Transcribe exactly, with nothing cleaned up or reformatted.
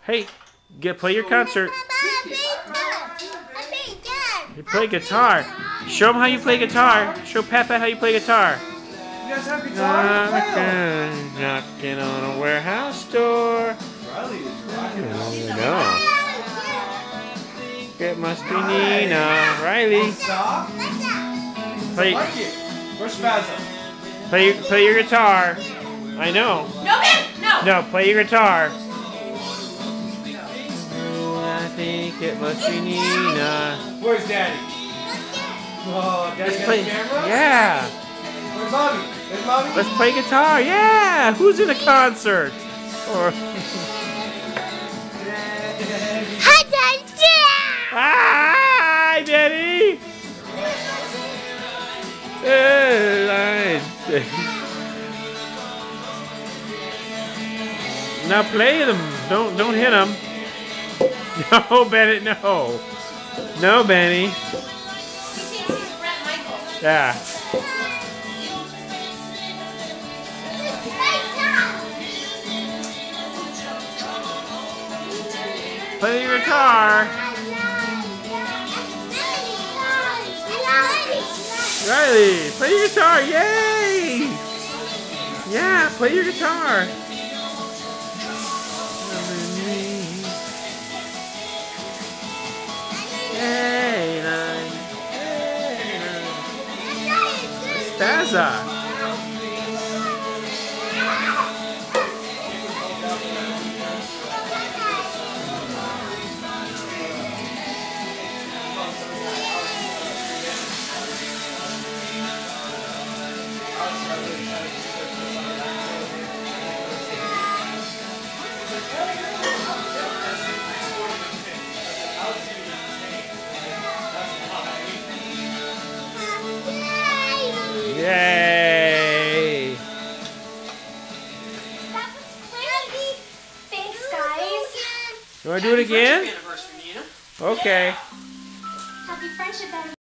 Hey, get play your concert. You play guitar. Show them how you play guitar. Show Papa how you play guitar. You guys have guitar? Knocking, knocking on a warehouse door. Riley is rocking out. No. It must be Nina. Riley. Stop. Play, I like it. Where's Spazza? play, play your guitar. I know. No, man! No! No, play your guitar. I think it must be Nina. Where's Daddy? Oh, Daddy Let's got play. the camera? Yeah. Where's Mommy? Where's Mommy? Let's play guitar. Yeah. Who's in a concert? Or Hi, Daddy! hi, Daddy. Hey, now play them. Don't don't hit them. No, Bennett. No. No, Benny. He thinks he's Brett Michaels. Yeah. Play your guitar. Riley, play your guitar. Yay! Yeah, play your guitar. Hey, nine. Hey, nine. Spazza. Yay! Thanks, guys. You want to do it again? Anniversary, Nina. Okay. Happy friendship anniversary.